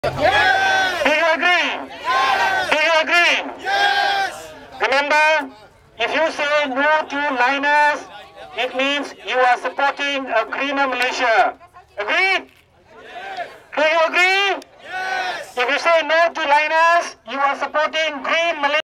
Do you agree? Do you agree? Remember, if you say no to Linus, it means you are supporting a greener Malaysia. Agreed? Do you agree? If you say no to Linus, you are supporting green Malaysia.